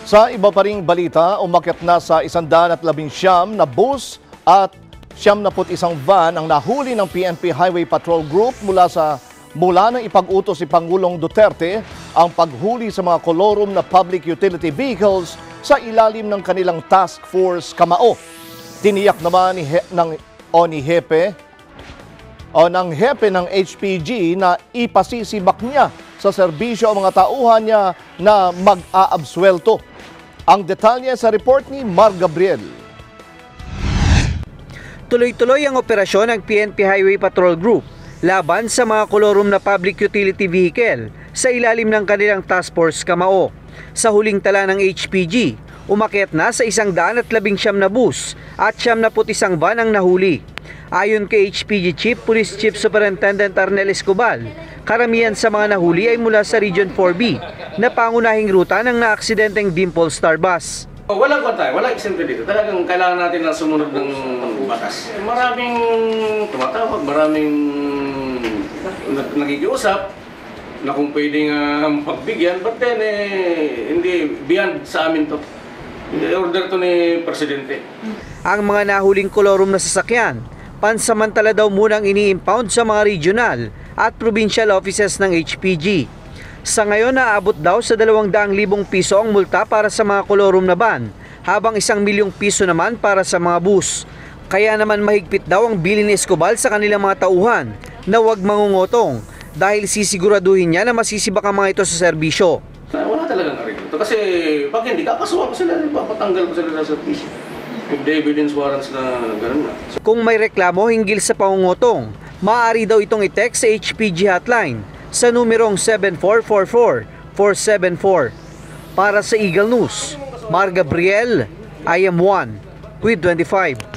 Sa iba pa ring balita, umakyat na sa 119 na bus at 71 van ang nahuli ng PNP Highway Patrol Group mula ng ipag-utos si Pangulong Duterte ang paghuli sa mga kolorum na public utility vehicles sa ilalim ng kanilang task force Kamao. Tiniyak naman ng hepe ng HPG na ipasisibak niya sa serbisyo ang mga tauhan niya na mag-aabsuelto. Ang detalye sa report ni Mar Gabriel. Tuloy-tuloy ang operasyon ng PNP Highway Patrol Group laban sa mga kolorum na public utility vehicle sa ilalim ng kanilang task force Kamao. Sa huling tala ng HPG, umakyat na sa 119 na bus at 71 van ang nahuli. Ayon kay HPG Chief Police Chief Superintendent Arnel Escobar, karamihan sa mga nahuli ay mula sa Region 4B na pangunahing ruta ng naaksidenteng Dimple Star Bus. Walang kwantay, walang eksente dito. Talagang kailangan natin na sumunod ng batas. Maraming tumatawag, maraming nakikiusap na kung pwedeng pagbigyan, but then hindi beyond sa amin to. Order to ni Presidente. Ang mga nahuling kolorum na sasakyan, pansamantala daw munang ini-impound sa mga regional at provincial offices ng HPG. Sa ngayon, naabot daw sa 200,000 piso ang multa para sa mga kolorum na van, habang 1 milyong piso naman para sa mga bus. Kaya naman mahigpit daw ang bilin ni Escobar sa kanilang mga tauhan na huwag mangungotong dahil sisiguraduhin niya na masisibak ang mga ito sa serbisyo. Wala talagang ariglo. Kasi pag hindi, kakasuhan ko sila, papatanggal ko sila sa serbisyo. If the evidence warrants na gano'n na. Kung may reklamo hinggil sa pangungotong, maaari daw itong i-text sa HPG hotline sa numerong 7444-474. Para sa Eagle News, Mar Gabriel, I am 1 with 25.